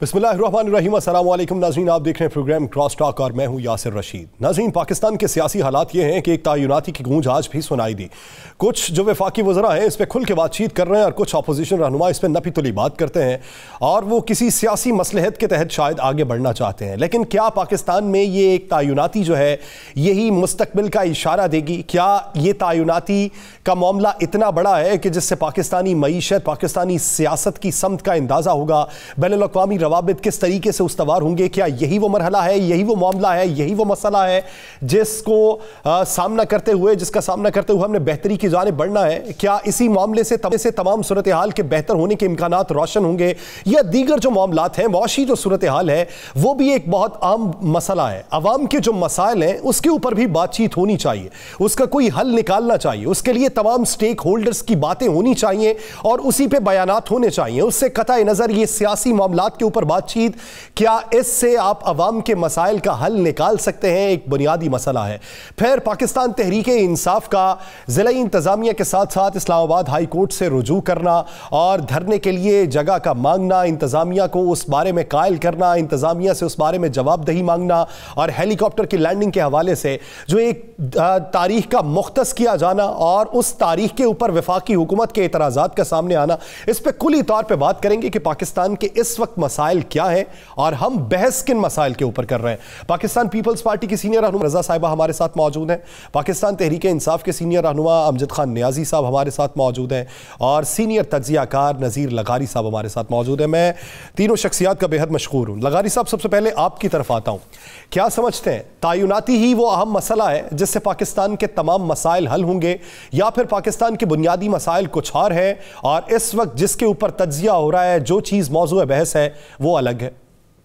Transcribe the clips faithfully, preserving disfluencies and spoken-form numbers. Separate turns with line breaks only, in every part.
बिस्मिल्लाहिर्रहमानिर्रहीम, अस्सलाम वालेकुम नाज़रीन, आप देख रहे हैं प्रोग्राम क्रॉस टॉक और मैं हूं यासिर रशीद। नाज़रीन, पाकिस्तान के सियासी हालात ये हैं कि एक तायुनाती की गूंज आज भी सुनाई दी। कुछ जो वफाकी वज़रा हैं इस पर खुल के बातचीत कर रहे हैं और कुछ अपोजिशन रहनुमा इस पर नपी तुली बात करते हैं और वो किसी सियासी मसलहत के तहत शायद आगे बढ़ना चाहते हैं। लेकिन क्या पाकिस्तान में ये एक तायुनाती जो है यही मुस्तकबिल का इशारा देगी? क्या ये तायुनाती का मामला इतना बड़ा है कि जिससे पाकिस्तानी मईशत, पाकिस्तानी सियासत की समत का अंदाज़ा होगा? बैनुल-अक़वामी रवाबित किस तरीके से उस्तवार होंगे? क्या यही वो मरहला है, यही वो मामला है, यही वो मसला है जिसको आ, सामना करते हुए जिसका सामना करते हुए हमने बेहतरी की जानिब बढ़ना है? क्या इसी मामले से तब से तमाम सूरत हाल के बेहतर होने के इम्कानात रोशन होंगे, या दीगर जो मामलात हैं, मुआशी जो सूरत हाल है वो भी एक बहुत आम मसला है? अवाम के जो मसाइल हैं उसके ऊपर भी बातचीत होनी चाहिए, उसका कोई हल निकालना चाहिए, उसके लिए तमाम स्टेक होल्डर्स की बातें होनी चाहिए और उसी पे बयानात होने चाहिए। उससे कतई नज़र ये सियासी मामलात के ऊपर बातचीत, क्या इससे आप अवाम के मसाइल का हल निकाल सकते हैं, एक बुनियादी मसला है। फिर पाकिस्तान तहरीके इंसाफ का ज़िला इंतज़ामिया के साथ साथ इस्लामाबाद हाई कोर्ट से रुजू करना और धरने के लिए जगह का मांगना, इंतज़ामिया को उस बारे में कायल करना, इंतज़ामिया से उस बारे में जवाबदही मांगना और हेलीकॉप्टर की लैंडिंग के हवाले से जो एक तारीख का मुख्तस किया जाना और उस तारीख के ऊपर वफाकी हुकूमत के एतराज़ात का सामने आना, इस पर कुली तौर पर बात करेंगे कि पाकिस्तान के इस वक्त मसाइल क्या है और हम बहस किन मसाइल के ऊपर कर रहे हैं। पाकिस्तान पीपल्स पार्टी की सीनियर रहनुमा रजा साहिबा हमारे साथ मौजूद हैं, पाकिस्तान तहरीक इंसाफ के सीनियर रहनुमा अमजद खान नियाजी साहब हमारे साथ मौजूद हैं और सीनियर तज्जियाकार नज़ीर लगारी साहब हमारे साथ मौजूद हैं। मैं तीनों शख्सियात का बेहद मशहूर हूँ। लगारी साहब, सबसे पहले आपकी तरफ आता हूँ। क्या समझते हैं, तायुनाती ही वो अहम मसला है जिससे पाकिस्तान के तमाम मसाइल हल होंगे, या फिर पाकिस्तान के बुनियादी मसाइल कुछ और है और इस वक्त जिसके ऊपर तज्जिया हो रहा है, जो चीज़ मौजूद बहस है, वो अलग है?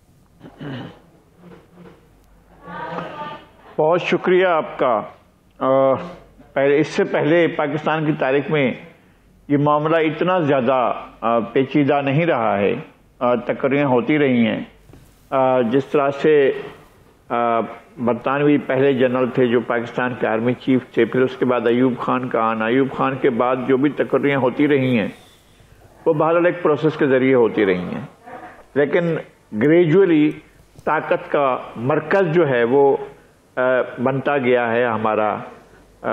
बहुत शुक्रिया आपका। पहले इससे पहले पाकिस्तान की तारीख में ये मामला इतना ज़्यादा पेचीदा नहीं रहा है। तकरीरें होती रही हैं। जिस तरह से बरतानवी पहले जनरल थे जो पाकिस्तान के आर्मी चीफ थे, फिर उसके बाद अयूब खान का आना, अयूब खान के बाद जो भी तकरीरें होती रही हैं वो बहरहाल एक प्रोसेस के ज़रिए होती रही हैं, लेकिन ग्रेजुअली ताकत का मरकज़ जो है वो आ, बनता गया है हमारा आ,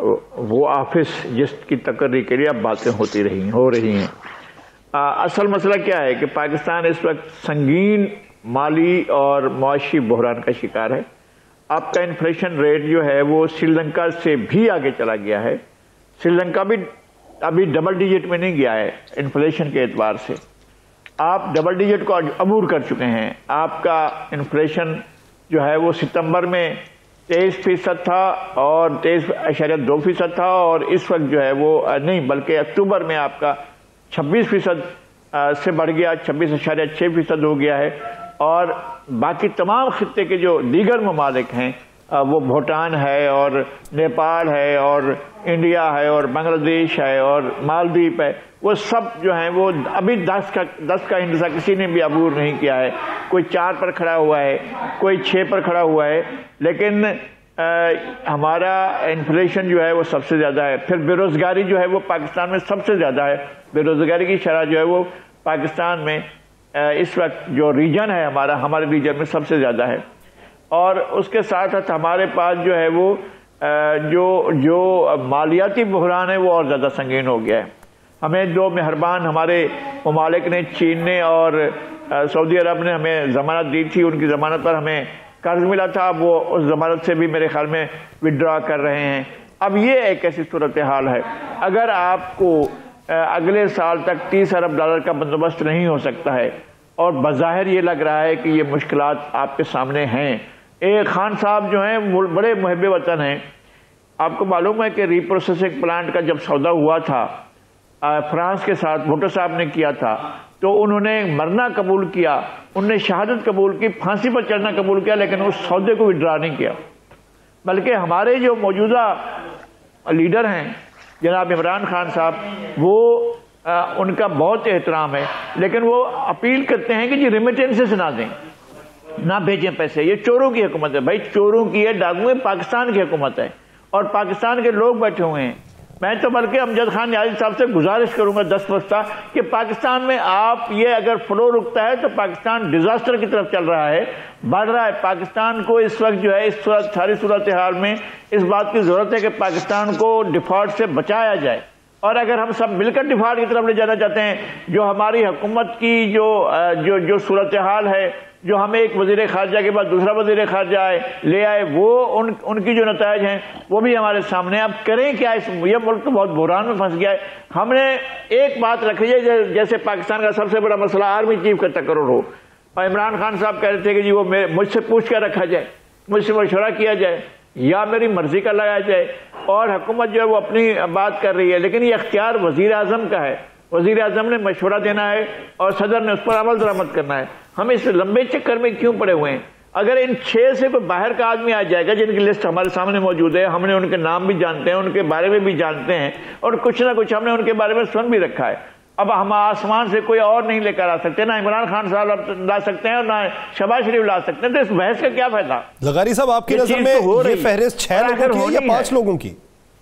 वो ऑफिस जिसकी तकर्री के लिए अब बातें होती रही हो रही हैं। आ, असल मसला क्या है कि पाकिस्तान इस वक्त संगीन माली और मुआशी बहरान का शिकार है। आपका इन्फ्लेशन रेट जो है वो श्रीलंका से भी आगे चला गया है। श्रीलंका भी अभी डबल डिजिट में नहीं गया है इन्फ्लेशन के एतबार से, आप डबल डिजिट को अबूर कर चुके हैं। आपका इन्फ्लेशन जो है वो सितंबर में तेईस फीसद था और तेईस अशारिया दो फीसद था और इस वक्त जो है वो नहीं बल्कि अक्टूबर में आपका छब्बीस फीसद से बढ़ गया, छब्बीस अशारिया छः फीसद हो गया है। और बाकी तमाम खित्ते के जो दीगर ममालिक हैं, वो भूटान है और नेपाल है और इंडिया है और बांग्लादेश है और मालदीव है, वो सब जो हैं वो अभी दस का दस का हिंसा किसी ने भी अबूर नहीं किया है। कोई चार पर खड़ा हुआ है, कोई छः पर खड़ा हुआ है, लेकिन आ, हमारा इन्फ्लेशन जो है वो सबसे ज़्यादा है। फिर बेरोज़गारी जो है वो पाकिस्तान में सबसे ज़्यादा है। बेरोज़गारी की शरह जो है वो पाकिस्तान में आ, इस वक्त जो रीजन है हमारा हमारे रीजन में सबसे ज़्यादा है। और उसके साथ साथ हमारे पास जो है वो जो जो मालियाती बहरान है वो और ज़्यादा संगीन हो गया है। हमें जो मेहरबान हमारे ममालिक ने, चीन ने और सऊदी अरब ने हमें ज़मानत दी थी, उनकी ज़मानत पर हमें कर्ज मिला था, वो उस ज़मानत से भी मेरे ख्याल में विड्रॉ कर रहे हैं। अब ये एक ऐसी सूरत हाल है, अगर आपको अगले साल तक तीस अरब डॉलर का बंदोबस्त नहीं हो सकता है और बज़ाहिर ये लग रहा है कि ये मुश्किलात आपके सामने हैं। एक खान साहब जो हैं वो बड़े मुहब्बे वतन हैं। आपको मालूम है कि रीप्रोसेसिंग प्लांट का जब सौदा हुआ था फ्रांस के साथ, भुट्टो साहब ने किया था, तो उन्होंने मरना कबूल किया, उन्होंने शहादत कबूल की, फांसी पर चढ़ना कबूल किया, लेकिन उस सौदे को विड्रा नहीं किया। बल्कि हमारे जो मौजूदा लीडर हैं जनाब इमरान खान साहब, वो आ, उनका बहुत एहतराम है, लेकिन वो अपील करते हैं कि जी रेमिटेंसेस ना दें, ना भेजें पैसे। ये चोरों की हुकूमत है भाई, चोरों की है, डाकुओं, पाकिस्तान की हुकूमत है और पाकिस्तान के लोग बैठे हुए हैं। मैं तो बल्कि अमजद खान याजिद साहब से गुजारिश करूंगा दस बस्ता कि पाकिस्तान में आप ये अगर फ्लो रुकता है तो पाकिस्तान डिजास्टर की तरफ चल रहा है, बढ़ रहा है। पाकिस्तान को इस वक्त जो है इस सूरत सारी सूरत हाल में इस बात की जरूरत है कि पाकिस्तान को डिफॉल्ट से बचाया जाए। और अगर हम सब मिलकर डिफॉल्ट की तरफ ले जाना चाहते हैं, जो हमारी हुकूमत की जो जो जो सूरत हाल है, जो हमें एक वजीर खारजा के बाद दूसरा वजीर खारजा आए ले आए, वो उन उनकी जो नतायज हैं वो भी हमारे सामने। अब करें क्या? इस ये मुल्क तो बहुत बुहरान में फंस गया है। हमने एक बात रखी है, जैसे पाकिस्तान का सबसे बड़ा मसला आर्मी चीफ का तकर्रुर हो, और इमरान खान साहब कह रहे थे कि जी वो मुझसे पूछ कर रखा जाए, मुझसे मशवरा किया जाए या मेरी मर्जी का लगाया जाए। और हुकूमत जो है वो अपनी बात कर रही है, लेकिन ये अख्तियार वजीर आजम का है। वजीर आजम ने मशवरा देना है और सदर ने उस पर अमल दरामद करना है। हम इस लंबे चक्कर में क्यों पड़े हुए हैं? अगर इन छह से कोई बाहर का आदमी आ जाएगा, जिनकी लिस्ट हमारे सामने मौजूद है, हमने उनके नाम भी जानते हैं, उनके बारे में भी जानते हैं, और कुछ ना कुछ हमने उनके बारे में सुन भी रखा है। अब हम आसमान से कोई और नहीं लेकर आ सकते, ना इमरान खान साहब ला सकते हैं और ना शहबाज शरीफ ला सकते हैं। तो इस बहस का क्या फायदा?
लगारी साहब, आपकी नजर में तो ये फहरिस्त छह लोगों की है या पांच लोगों की?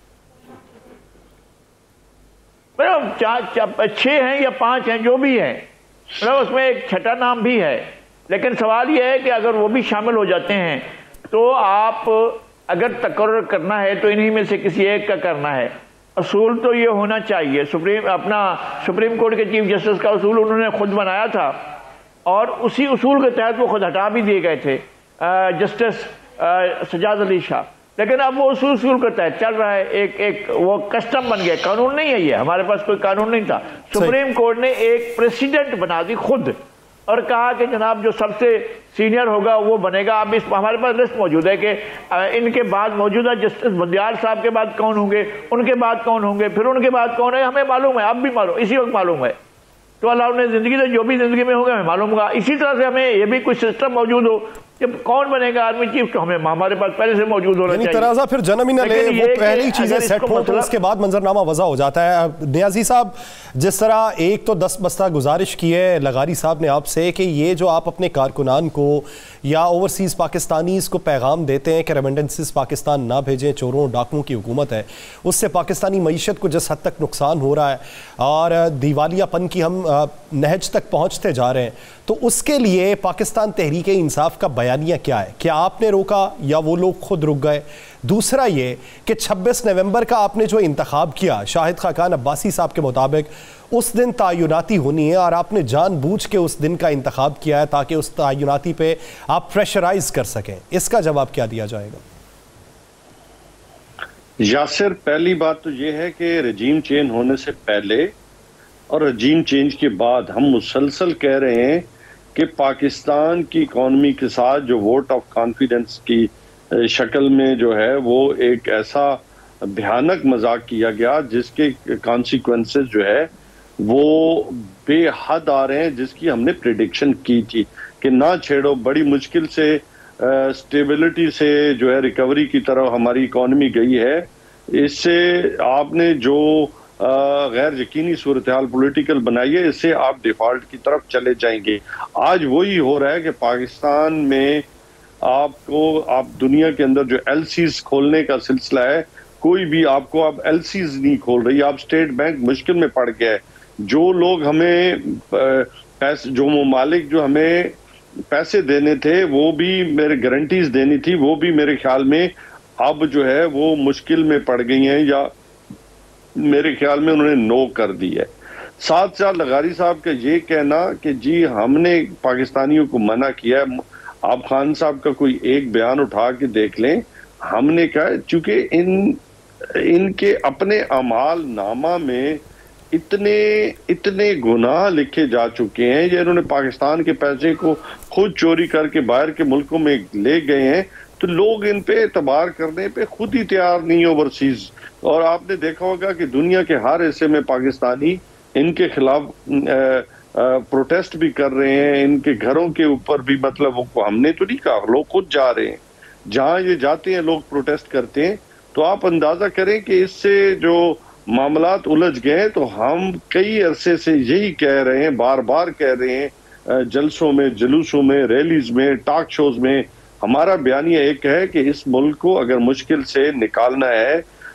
चार छह हैं या पांच हैं, जो भी है, मतलब उसमें एक छठा नाम भी है। लेकिन सवाल यह है कि अगर वो भी शामिल हो जाते हैं तो आप अगर तकर्रुर करना है तो इन्हीं में से किसी एक का करना है। असूल तो ये होना चाहिए, सुप्रीम अपना सुप्रीम कोर्ट के चीफ जस्टिस का असूल उन्होंने खुद बनाया था और उसी उसूल के तहत वो खुद हटा भी दिए गए थे जस्टिस सजाद अली शाह। लेकिन अब वो उसूल उसूल के तहत चल रहा है, एक एक वो कस्टम बन गया, कानून नहीं है ये, हमारे पास कोई कानून नहीं था। सुप्रीम कोर्ट ने एक प्रेसिडेंट बना दी खुद और कहा कि जनाब जो सबसे सीनियर होगा वो बनेगा। अब इस हमारे पास लिस्ट मौजूद है कि इनके बाद मौजूदा जस्टिस बंदियाल साहब के बाद कौन होंगे, उनके बाद कौन होंगे, फिर उनके बाद कौन है, हमें मालूम है, अब भी मालूम, इसी वक्त मालूम है। तो अल्लाह ने जिंदगी से जो भी जिंदगी में होगा हमें मालूम होगा। इसी तरह से हमें ये भी कुछ सिस्टम मौजूद हो कि कौन बनेगा आर्मी चीफ, तो हमें हमारे पास पहले से मौजूद होना चाहिए।
तराजा फिर जन्म ही न ले, वो पहले ही चीजें सेट हो तो उसके बाद मंजरनामा वजह हो जाता है। नियाजी साहब, जिस तरह एक तो दस बस्ता गुजारिश की है लगारी साहब ने आपसे कि ये जो आप अपने कारकुनान को या ओवरसीज़ पाकिस्तानीज़ को पैगाम देते हैं कि रेमिटेंसेस पाकिस्तान ना भेजें, चोरों डाकुओं की हुकूमत है, उससे पाकिस्तानी मईशत को जिस हद तक नुकसान हो रहा है और दिवालियापन की हम नहज तक पहुँचते जा रहे हैं, तो उसके लिए पाकिस्तान तहरीक इंसाफ का बयानिया क्या है? क्या आपने रोका या वो लोग खुद रुक गए? दूसरा ये कि छब्बीस नवंबर का आपने जो इंतखाब किया शाहिद खाकान अब्बासी साहब के मुताबिक, उस दिन तयनाती होनी है और आपने जानबूझ के उस दिन का इंतखाब किया है ताकि उस तयनाती पे आप प्रेशराइज कर सकें। इसका जवाब क्या दिया जाएगा?
यासिर, पहली बात तो ये है कि रजीम चेंज होने से पहले और रजीम चेंज के बाद हम मुसलसल कह रहे हैं कि पाकिस्तान की इकॉनमी के साथ जो वोट ऑफ कॉन्फिडेंस की शक्ल में जो है वो एक ऐसा भयानक मजाक किया गया जिसके कॉन्सिक्वेंसेस जो है वो बेहद आ रहे हैं, जिसकी हमने प्रिडिक्शन की थी कि ना छेड़ो, बड़ी मुश्किल से स्टेबिलिटी से जो है रिकवरी की तरफ हमारी इकॉनमी गई है। इससे आपने जो गैर यकीनी सूरत हाल पोलिटिकल बनाई है, इससे आप डिफॉल्ट की तरफ चले जाएंगे। आज वही हो रहा है कि पाकिस्तान में आपको आप दुनिया के अंदर जो एलसीज खोलने का सिलसिला है, कोई भी आपको अब एलसीज नहीं खोल रही। आप स्टेट बैंक मुश्किल में पड़ गया है। जो लोग हमें पैसे, जो ममालिक जो हमें पैसे देने थे, वो भी मेरे गारंटीज देनी थी, वो भी मेरे ख्याल में अब जो है वो मुश्किल में पड़ गई हैं या मेरे ख्याल में उन्होंने नो कर दी है। साथ साथ लगारी साहब का ये कहना कि जी हमने पाकिस्तानियों को मना किया है, आप खान साहब का कोई एक बयान उठा के देख लें। हमने कहा चूंकि इन इनके अपने अमाल नामा में इतने इतने गुनाह लिखे जा चुके हैं, ये इन्होंने पाकिस्तान के पैसे को खुद चोरी करके बाहर के मुल्कों में ले गए हैं, तो लोग इन पे एतबार करने पे खुद ही तैयार नहीं ओवरसीज। और आपने देखा होगा कि दुनिया के हर हिस्से में पाकिस्तानी इनके खिलाफ प्रोटेस्ट भी कर रहे हैं, इनके घरों के ऊपर भी, मतलब वो हमने तो नहीं कहा, लोग खुद जा रहे हैं, जहां ये जाते हैं लोग प्रोटेस्ट करते हैं। तो आप अंदाजा करें कि इससे जो मामलात उलझ गए। तो हम कई अरसे से यही कह रहे हैं, बार बार कह रहे हैं, जलसों में, जुलूसों में, रैलीज में, टॉक शोज में, हमारा बयानिया एक है कि इस मुल्क को अगर मुश्किल से निकालना है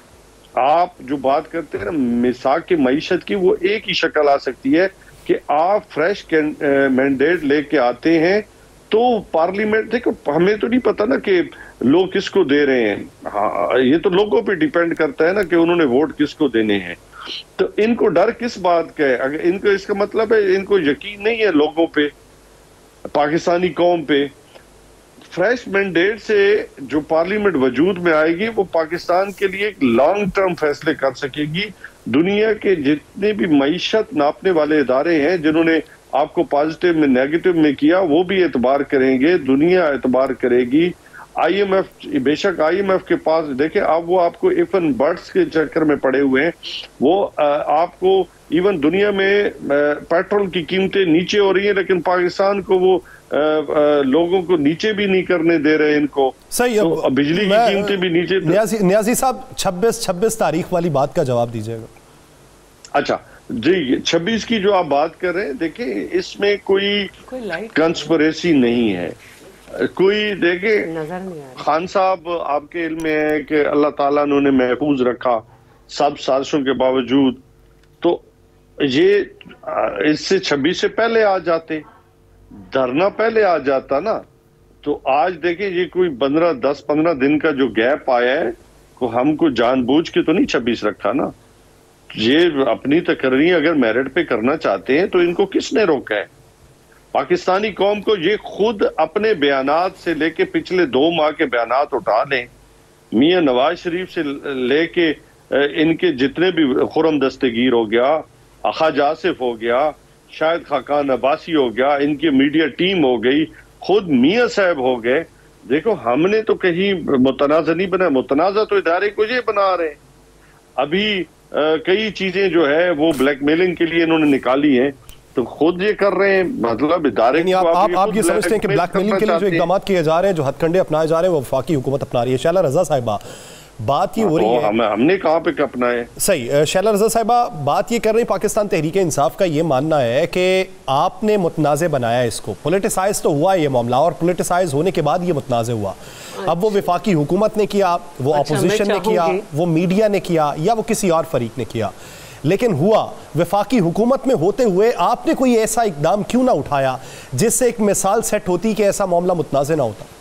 आप जो बात करते हैं ना मिसाक की मईशत की, वो एक ही शक्ल आ सकती है कि आप फ्रेश मैंडेट लेके आते हैं तो पार्लियामेंट, देखो हमें तो नहीं पता ना कि लोग किसको दे रहे हैं। हाँ, ये तो लोगों पे डिपेंड करता है ना कि उन्होंने वोट किसको देने हैं। तो इनको डर किस बात का है? अगर इनको, इसका मतलब है इनको यकीन नहीं है लोगों पे, पाकिस्तानी कौम पे। फ्रेश मैंडेट से जो पार्लियामेंट वजूद में आएगी वो पाकिस्तान के लिए एक लॉन्ग टर्म फैसले कर सकेगी। दुनिया के जितने भी मईशत नापने वाले इदारे हैं जिन्होंने आपको पॉजिटिव में नेगेटिव में किया, वो भी एतबार करेंगे, दुनिया एतबार करेगी। आईएमएफ, बेशक आईएमएफ के पास देखें आप, वो आपको इवन बर्ड्स के चक्कर में पड़े हुए हैं। वो आपको इवन दुनिया में पेट्रोल की कीमतें नीचे हो रही हैं, लेकिन पाकिस्तान को वो आ, आ, लोगों को नीचे भी नहीं करने दे रहे इनको।
सही है,
तो बिजली की कीमतें भी नीचे।
नियाजी नियाजी साहब छब्बीस छब्बीस तारीख वाली बात का जवाब दीजिएगा।
अच्छा जी, छब्बीस की जो आप बात कर रहे हैं, देखिए इसमें कोई, कोई कंस्पिरेसी नहीं है, कोई देखे
नजर नहीं आ रहा।
खान साहब आपके इल्म में है कि अल्लाह ताला उन्होंने महफूज रखा सब साजिशों के बावजूद, तो ये इससे छब्बीस से पहले आ जाते, धरना पहले आ जाता ना। तो आज देखिए ये कोई पंद्रह दस पंद्रह दिन का जो गैप आया है, को हमको जानबूझ के तो नहीं छब्बीस रखा ना। ये अपनी तकरीर अगर मेरिट पे करना चाहते हैं तो इनको किसने रोका है? पाकिस्तानी कौम को ये खुद अपने बयानात से लेके पिछले दो माह के बयानात उठा लें, मियां नवाज शरीफ से लेके इनके जितने भी, खुरम दस्तगीर हो गया, अखाज आसिफ हो गया, शायद खाकान अब्बासी हो गया, इनकी मीडिया टीम हो गई, खुद मियां साहब हो गए। देखो हमने तो कहीं मुतनाज़ा नहीं बनाया, मुतनाज़ा तो इदारे को ये बना रहे हैं। अभी आ, कई चीजें जो है वो ब्लैकमेलिंग के लिए इन्होंने निकाली हैं, तो खुद ये कर रहे हैं, मतलब इदारे
आप आप, आप ये समझते हैं कि ब्लैकमेलिंग के लिए जो इकदाम किए जा रहे हैं, जो हथकंडे अपनाए जा रहे हैं, वो वफाकी हुकूमत अपना रही है। शैला रजा साहिबा बात ये हो रही है,
हम, हमने कहाँ पे अपनाए?
सही, शैला रजा साहिबा बात ये कर रही है, पाकिस्तान तहरीक इंसाफ का ये मानना है कि आपने मुतनाज़े बनाया इसको, पॉलिटिसाइज तो हुआ ये मामला, और पॉलिटिसाइज होने के बाद ये मुतनाज़े हुआ। अच्छा। अब वो वफाकी हुकूमत ने किया, वो
अच्छा,
अपोजिशन ने किया, वो मीडिया ने किया, या वो किसी और फरीक ने किया, लेकिन हुआ वफाकी हुकूमत में होते हुए आपने कोई ऐसा इकदाम क्यों ना उठाया जिससे एक मिसाल सेट होती कि ऐसा मामला मुतनाज़े ना होता?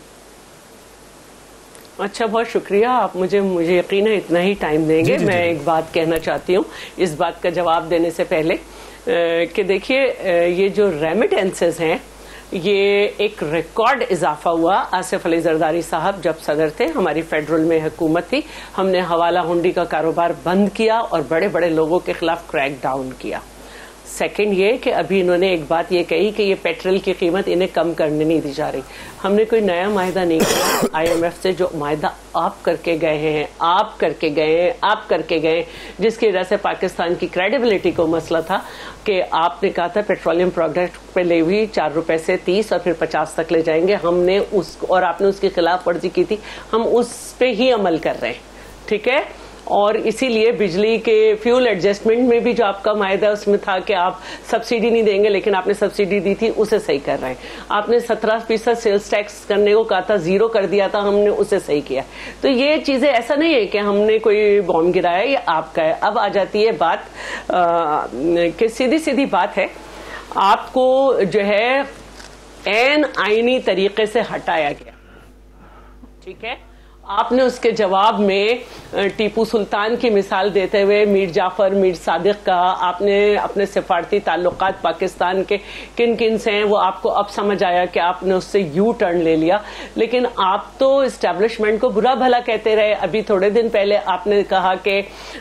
अच्छा, बहुत शुक्रिया, आप मुझे मुझे यकीन है इतना ही टाइम देंगे। जी, जी, मैं जी. एक बात कहना चाहती हूँ इस बात का जवाब देने से पहले कि देखिए ये जो रेमिटेंसेस हैं, ये एक रिकॉर्ड इजाफा हुआ। आसिफ अली जरदारी साहब जब सदर थे, हमारी फेडरल में हुकूमत थी, हमने हवाला हुंडी का कारोबार बंद किया और बड़े बड़े लोगों के खिलाफ क्रैक डाउन किया। सेकंड ये कि अभी इन्होंने एक बात ये कही कि ये पेट्रोल की कीमत इन्हें कम करने नहीं दी जा रही। हमने कोई नया माहिदा नहीं किया। आईएमएफ से जो माहिदा आप करके गए हैं, आप करके गए हैं, आप करके गए, जिसकी वजह से पाकिस्तान की क्रेडिबिलिटी को मसला था कि आपने कहा था पेट्रोलियम प्रोडक्ट पे ले हुई चार रुपए से तीस और फिर पचास तक ले जाएंगे, हमने उस और आपने उसकी खिलाफ वर्जी की थी, हम उस पे ही अमल कर रहे हैं, ठीक है। और इसीलिए बिजली के फ्यूल एडजस्टमेंट में भी जो आपका मायदा उसमें था कि आप सब्सिडी नहीं देंगे, लेकिन आपने सब्सिडी दी थी, उसे सही कर रहे हैं। आपने सत्रह फीसद सेल्स टैक्स करने को कहा था, जीरो कर दिया था, हमने उसे सही किया। तो ये चीजें ऐसा नहीं है कि हमने कोई बॉम्ब गिराया, ये आपका है। अब आ जाती है बात कि सीधी सीधी बात है, आपको जो है एन आईनी तरीके से हटाया गया, ठीक है। आपने उसके जवाब में टीपू सुल्तान की मिसाल देते हुए मीर जाफर, मीर सादिक का, आपने अपने सिफारती ताल्लुकात पाकिस्तान के किन किन से हैं वो आपको अब समझ आया कि आपने उससे यू टर्न ले लिया। लेकिन आप तो इस्टेब्लिशमेंट को बुरा भला कहते रहे। अभी थोड़े दिन पहले आपने कहा कि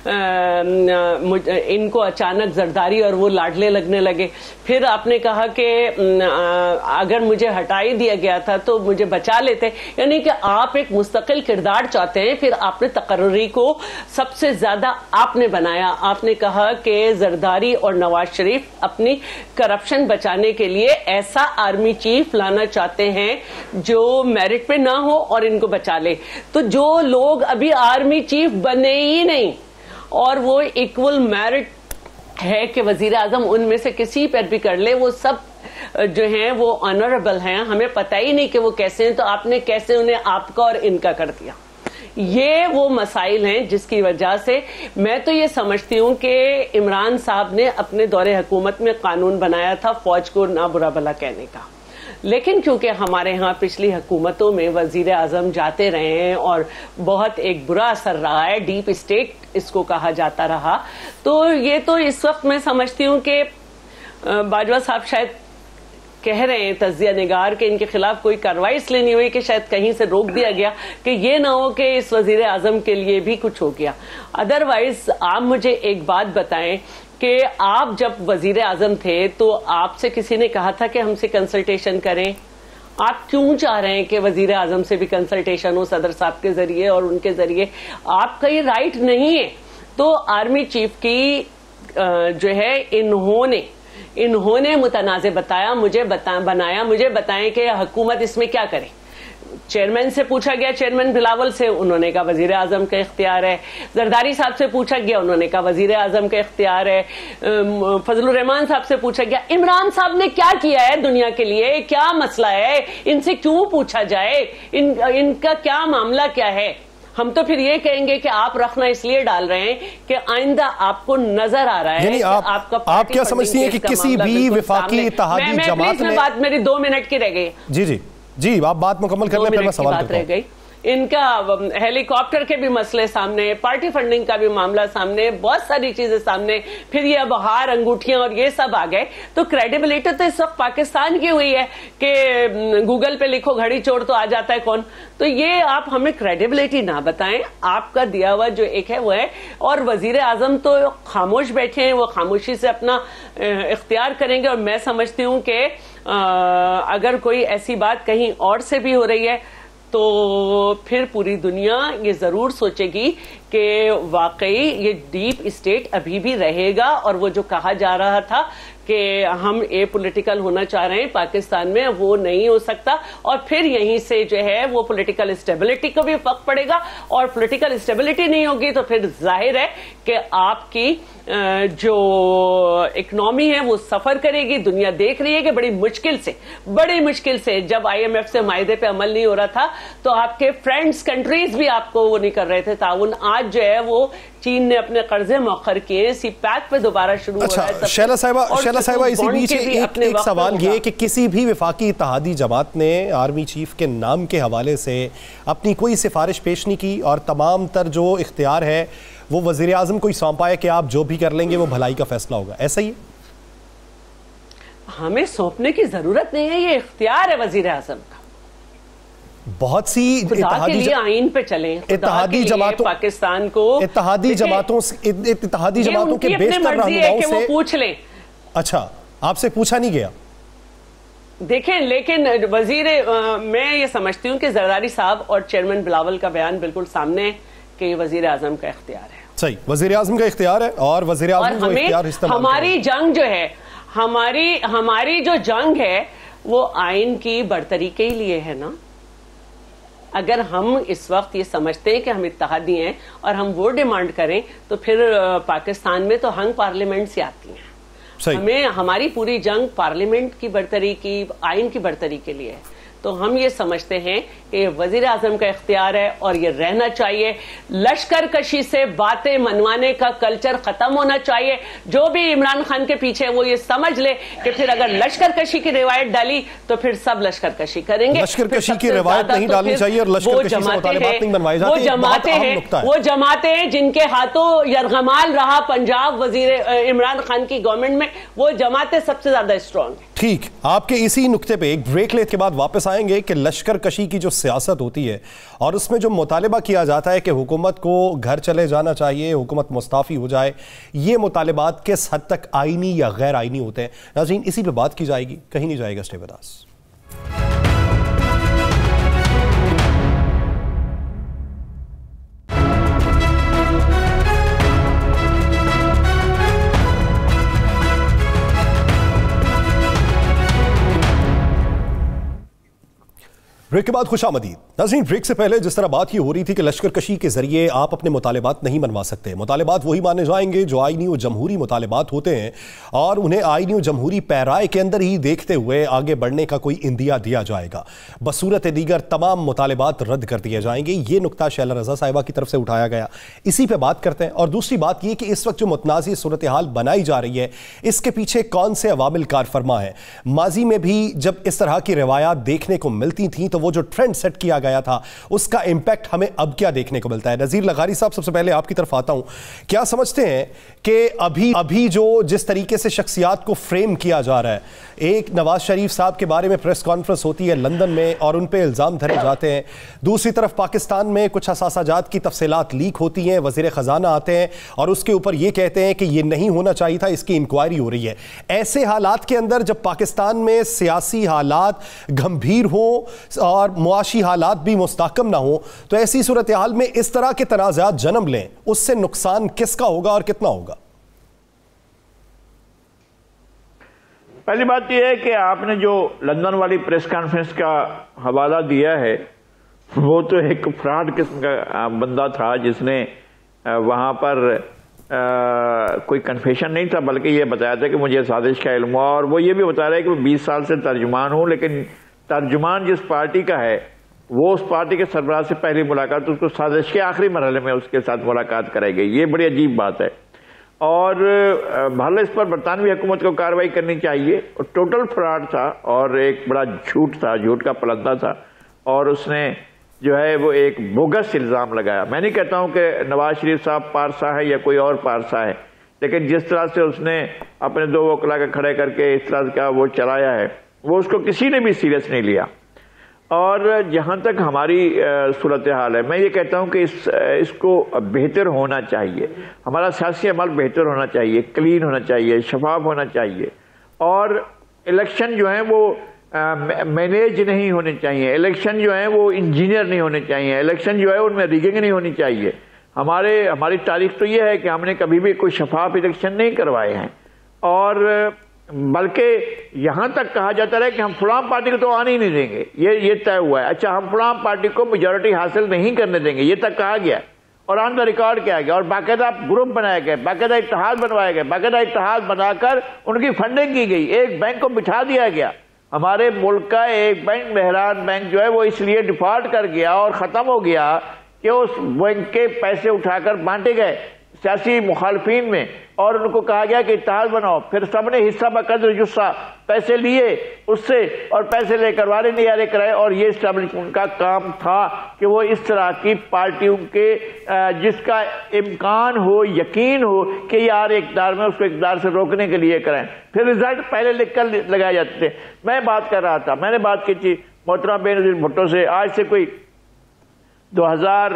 इनको अचानक जरदारी और वो लाडले लगने लगे। फिर आपने कहा कि अगर मुझे हटा ही दिया गया था तो मुझे बचा लेते, यानी कि आप एक मुस्तकिल किरदार चाहते हैं। फिर आपने तकर्री को सबसे ज्यादा आपने बनाया। आपने कहा कि जरदारी और नवाज शरीफ अपनी करप्शन बचाने के लिए ऐसा आर्मी चीफ लाना चाहते हैं जो मेरिट पे ना हो और इनको बचा ले। तो जो लोग अभी आर्मी चीफ बने ही नहीं और वो इक्वल मेरिट है कि वजीर आजम उनमें से किसी पर भी कर ले, वो सब जो हैं वो ऑनरेबल हैं, हमें पता ही नहीं कि वो कैसे हैं। तो आपने कैसे उन्हें आपका और इनका कर दिया। ये वो मसाइल हैं जिसकी वजह से मैं तो ये समझती हूं कि इमरान साहब ने अपने दौरे हुकूमत में कानून बनाया था फौज को ना बुरा भला कहने का, लेकिन क्योंकि हमारे यहाँ पिछली हुकूमतों में वजीर आजम जाते रहे हैं और बहुत एक बुरा असर रहा है, डीप स्टेट इसको कहा जाता रहा, तो ये तो इस वक्त मैं समझती हूँ कि बाजवा साहब शायद कह रहे हैं तज्जिया निगार के इनके खिलाफ कोई कार्रवाई इसलिए नहीं हुई कि शायद कहीं से रोक दिया गया कि ये ना हो कि इस वजीर आजम के लिए भी कुछ हो गया। अदरवाइज आप मुझे एक बात बताएं कि आप जब वजीर आजम थे तो आपसे किसी ने कहा था कि हमसे कंसल्टेशन करें? आप क्यों चाह रहे हैं कि वजीर आजम से भी कंसल्टेशन हो सदर साहब के जरिए और उनके जरिए? आपका ये राइट नहीं है। तो आर्मी चीफ की जो है इन्होंने इन्होंने मुतनाज़े बताया मुझे बता, बनाया मुझे बताएं कि हुकूमत इसमें क्या करे। चेयरमैन से पूछा गया, चेयरमैन बिलावल से, उन्होंने कहा वजीर आजम का इख्तियार है। जरदारी साहब से पूछा गया, उन्होंने कहा वजीर आजम का इख्तियार है। फजलुर रहमान साहब से पूछा गया, इमरान साहब ने क्या किया है दुनिया के लिए, क्या मसला है, इनसे क्यों पूछा जाए, इन, इनका क्या मामला क्या है। हम तो फिर ये कहेंगे कि आप रखना इसलिए डाल रहे हैं कि आइंदा आपको नजर आ रहा है कि
आप,
आपका
आप क्या समझती हैं कि किसी भी विफाकी इत्तेहादी जमात में
बात मेरी दो मिनट की रह गई।
जी जी जी आप बात मुकम्मल कर लें, फिर मैं सवाल
बात रह गई। इनका हेलीकॉप्टर के भी मसले सामने, पार्टी फंडिंग का भी मामला सामने, बहुत सारी चीजें सामने, फिर ये अब हार अंगूठियां और ये सब आ गए। तो क्रेडिबिलिटी तो इस वक्त पाकिस्तान की हुई है कि गूगल पे लिखो घड़ी चोर तो आ जाता है कौन। तो ये आप हमें क्रेडिबिलिटी ना बताएं, आपका दिया हुआ जो एक है वो है। और वजीर आजम तो खामोश बैठे हैं, वो खामोशी से अपना इख्तियार करेंगे। और मैं समझती हूं कि अगर कोई ऐसी बात कहीं और से भी हो रही है तो फिर पूरी दुनिया ये जरूर सोचेगी कि वाकई ये डीप स्टेट अभी भी रहेगा। और वो जो कहा जा रहा था कि हम ए पॉलिटिकल होना चाह रहे हैं पाकिस्तान में, वो नहीं हो सकता। और फिर यहीं से जो है वो पॉलिटिकल स्टेबिलिटी को भी फर्क पड़ेगा। और पॉलिटिकल स्टेबिलिटी नहीं होगी तो फिर जाहिर है कि आपकी जो इकोनॉमी है वो सफर करेगी। दुनिया देख रही है कि बड़ी मुश्किल से बड़ी मुश्किल से जब आईएमएफ से मायदे पे अमल नहीं हो रहा था तो आपके फ्रेंड्स कंट्रीज भी आपको वो नहीं कर रहे थे ताउन। आज जो है वो चीन ने अपने कर्जे मौखर किए, सी पैक पे दोबारा शुरू
अच्छा,
हो रहा है।
शैला साहिबा शैला साहिबा इसी बीच एक, एक सवाल ये कि किसी भी विफाकी इत्तेहादी जमात ने आर्मी चीफ के नाम के हवाले से अपनी कोई सिफारिश पेश नहीं की और तमाम तर जो इख्तियार है वो वजीर आजम को ही सौंपा है कि आप जो भी कर लेंगे वो भलाई का फैसला होगा, ऐसा ही है?
हमें सौंपने की जरूरत नहीं है, ये इख्तियार है वजीर आजम का।
बहुत सी
इत्तेहादी ज... आइन पे चले,
इत्तेहादी जमातों
पाकिस्तान को
इत्तेहादी जमातों इत्तेहादी जमातों के बेशतर रहनुमाओं से
वो पूछ लें।
अच्छा, आपसे पूछा नहीं गया?
देखें, लेकिन वजीर आ, मैं ये समझती हूँ कि जरदारी साहब और चेयरमैन बिलावल का बयान बिल्कुल सामने है कि वजीर आजम का इख्तियार है। सही,
वजीर आजम का इख्तियार है और वजीर आजम जो इख्तियार इस्तेमाल
हमारी जंग जो है हमारी हमारी जो जंग है वो आइन की बढ़तरी के लिए है ना। अगर हम इस वक्त ये समझते हैं कि हम इत्तेहादी हैं और हम वो डिमांड करें तो फिर पाकिस्तान में तो हंग पार्लियामेंट से आती हैं। सही। हमें हमारी पूरी जंग पार्लियामेंट की बढ़तरी की, आइन की बढ़तरी के लिए है। तो हम ये समझते हैं कि वजीर आजम का इख्तियार है और ये रहना चाहिए। लश्कर कशी से बातें मनवाने का कल्चर खत्म होना चाहिए। जो भी इमरान खान के पीछे वो ये समझ ले कि फिर अगर लश्कर कशी की रिवायत डाली तो फिर सब लश्कर कशी करेंगे।
लश्कर कशी की रिवायत नहीं डालनी चाहिए और लश्कर कशी से मुतालिबात नहीं बनवाए जाते।
वो जमाते हैं वो जमाते हैं जिनके हाथों यरगमाल रहा पंजाब वजीर इमरान खान की गवर्नमेंट में, वो जमातें सबसे ज्यादा स्ट्रांग है।
ठीक, आपके इसी नुक्ते पे एक ब्रेक लेने के बाद वापस आएंगे कि लश्कर कशी की जो सियासत होती है और उसमें जो मुतालिबा किया जाता है कि हुकूमत को घर चले जाना चाहिए, हुकूमत मुस्ताफ़ी हो जाए, ये मुतालिबात किस हद तक आईनी या गैर आईनी होते हैं। नाज़रीन, इसी पे बात की जाएगी, कहीं नहीं जाएगा। Stay with us. ब्रेक के बाद खुशामदीद। नाज़रीन, ब्रेक से पहले जिस तरह बात ये हो रही थी कि लश्कर कशी के जरिए आप अपने मुतालिबात नहीं मनवा सकते, मुतालिबात वही माने जाएंगे जो आईनी और जमहूरी मुतालिबात होते हैं, और उन्हें आईनी और जमहूरी पैराए के अंदर ही देखते हुए आगे बढ़ने का कोई इंदिया दिया जाएगा। बसूरत दीगर तमाम मुतालिबात रद्द कर दिए जाएंगे। ये नुकता शैला रजा साहिबा की तरफ से उठाया गया, इसी पर बात करते हैं। और दूसरी बात यह कि इस वक्त जो मुतनाज़ी सूरत हाल बनाई जा रही है, इसके पीछे कौन से अवामिल कार फरमा है। माजी में भी जब इस तरह की रिवायात देखने को मिलती थी तो वो जो ट्रेंड सेट किया गया था उसका इंपैक्ट हमें अब क्या देखने को मिलता है। नज़ीर लगारी साहब, सबसे पहले आपकी तरफ आता हूं, क्या समझते हैं कि अभी अभी जो जिस तरीके से शख्सियात को फ्रेम किया जा रहा है, एक नवाज शरीफ साहब के बारे में प्रेस कॉन्फ्रेंस होती है लंदन में और उन पे इल्ज़ाम धरे जाते हैं, दूसरी तरफ पाकिस्तान में कुछ हसासाजात की तफसीलात लीक होती हैं, वज़ीर ख़जाना आते हैं और उसके ऊपर ये कहते हैं कि ये नहीं होना चाहिए था, इसकी इंक्वायरी हो रही है। ऐसे हालात के अंदर जब पाकिस्तान में सियासी हालात गंभीर हो और मुआशी हालात भी मुस्तहकम ना हो, तो ऐसी सूरत हाल में इस तरह के तनाज़ात जन्म लें, उससे नुकसान किसका होगा और कितना होगा?
पहली बात यह है कि आपने जो लंदन वाली प्रेस कॉन्फ्रेंस का हवाला दिया है, वो तो एक फ्रॉड किस्म का बंदा था जिसने वहां पर आ, कोई कन्फेशन नहीं था, बल्कि ये बताया था कि मुझे साजिश का इल्म हुआ। और वो ये भी बता रहा है कि मैं बीस साल से तर्जुमान हूं, लेकिन तर्जुमान जिस पार्टी का है वो उस पार्टी के सरबराह से पहली मुलाकात तो उसको साजिश के आखिरी मरहले में उसके साथ मुलाकात कराई गई। ये बड़ी अजीब बात है और भले इस पर बरतानवी हुकूमत को कार्रवाई करनी चाहिए। और टोटल फ्रॉड था और एक बड़ा झूठ था, झूठ का पलंदा था, और उसने जो है वो एक बोगस इल्ज़ाम लगाया। मैं नहीं कहता हूं कि नवाज शरीफ साहब पारसा है या कोई और पारसा है, लेकिन जिस तरह से उसने अपने दो वकला के खड़े करके इस तरह का वो चलाया है, वो उसको किसी ने भी सीरियस नहीं लिया। और जहां तक हमारी सूरत हाल है, मैं ये कहता हूं कि इस इसको बेहतर होना चाहिए, हमारा सियासी अमल बेहतर होना चाहिए, क्लीन होना चाहिए, शफाफ होना चाहिए। और इलेक्शन जो है वो मैनेज नहीं होने चाहिए, इलेक्शन जो है वो इंजीनियर नहीं होने चाहिए, इलेक्शन जो है उनमें रिगिंग नहीं होनी चाहिए। हमारे हमारी तारीख तो ये है कि हमने कभी भी कोई शफाफ इलेक्शन नहीं करवाए हैं, और बल्कि यहां तक कहा जाता है कि हम फलां पार्टी को तो आने ही नहीं देंगे, ये ये तय हुआ है। अच्छा, हम फलां पार्टी को मेजोरिटी हासिल नहीं करने देंगे, ये तक कहा गया और ऑन द रिकॉर्ड किया गया, और बाकायदा ग्रुप बनाए गए, बाकायदा इत्तेहाद बनवाए गए, बाकायदा इत्तेहाद बनाकर उनकी फंडिंग की गई, एक बैंक को बिठा दिया गया। हमारे मुल्क का एक बैंक, मेहरान बैंक जो है वो इसलिए डिफॉल्ट कर गया और खत्म हो गया कि उस बैंक के पैसे उठाकर बांटे गए सियासी मुखालफीन में, और उनको कहा गया कि इत्तेहाद बनाओ। फिर सबने हिस्सा बकदर जुस्सा पैसे लिए उससे, और पैसे लेकर वाले नियारे कराए, और ये एस्टेब्लिशमेंट का काम था कि वो इस तरह की पार्टियों के जिसका इम्कान हो, यकीन हो कि यार इक़्तिदार में, उसको इक़्तिदार से रोकने के लिए कराएं। फिर रिजल्ट पहले लिख कर लगाए जाते थे। मैं बात कर रहा था, मैंने बात की थी मोहतरम बेनज़ीर भुट्टो से, आज से कोई दो हजार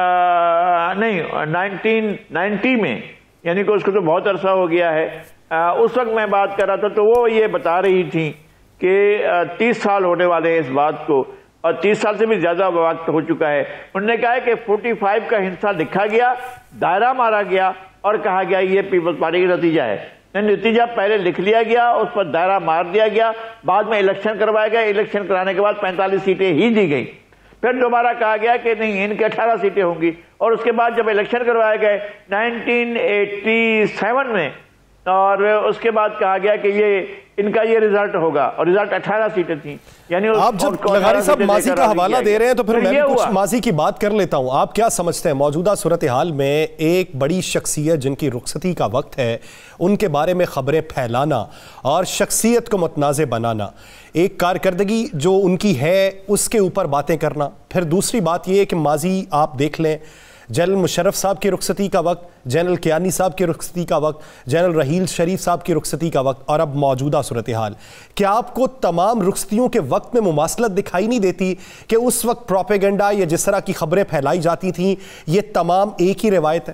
नहीं नाइनटीन नाइन्टी में, यानी कि उसको तो बहुत अरसा हो गया है। आ, उस वक्त मैं बात कर रहा था तो वो ये बता रही थी कि तीस साल होने वाले हैं इस बात को, और तीस साल से भी ज्यादा वक्त हो चुका है। उन्होंने कहा है कि पैंतालीस का हिस्सा लिखा गया, दायरा मारा गया और कहा गया ये पीपल्स पार्टी का नतीजा है। नतीजा पहले लिख लिया गया, उस पर दायरा मार दिया गया, बाद में इलेक्शन करवाया गया, इलेक्शन कराने के बाद पैंतालीस सीटें ही दी गई। फिर दोबारा कहा गया कि नहीं, इनके अठारह सीटें होंगी, और उसके बाद जब इलेक्शन करवाए गए नाइनटीन एटी सेवन में, और उसके बाद कहा गया कि ये इनका ये रिजल्ट होगा, और रिजल्ट अठारह सीटें थी। यानी
आप जब लगारी साहब माजी का हवाला दे रहे हैं तो फिर मैं भी कुछ माजी की बात कर लेता हूं। आप क्या समझते हैं मौजूदा सूरत हाल में एक बड़ी शख्सियत जिनकी रुखसती का वक्त है, उनके बारे में खबरें फैलाना और शख्सियत को मुतनाज़े बनाना, एक कारकर्दगी जो उनकी है उसके ऊपर बातें करना, फिर दूसरी बात यह है कि माजी आप देख लें, जनरल मुशर्रफ साहब की रुखसती का वक्त, जनरल कियानी साहब की रुखसती का वक्त, जनरल रहील शरीफ साहब की रुखसती का वक्त, और अब मौजूदा सूरत हाल। क्या आपको तमाम रुखसतियों के वक्त में मुमासलत दिखाई नहीं देती कि उस वक्त प्रोपेगेंडा या जिस तरह की खबरें फैलाई जाती थीं, ये तमाम एक ही रिवायत है?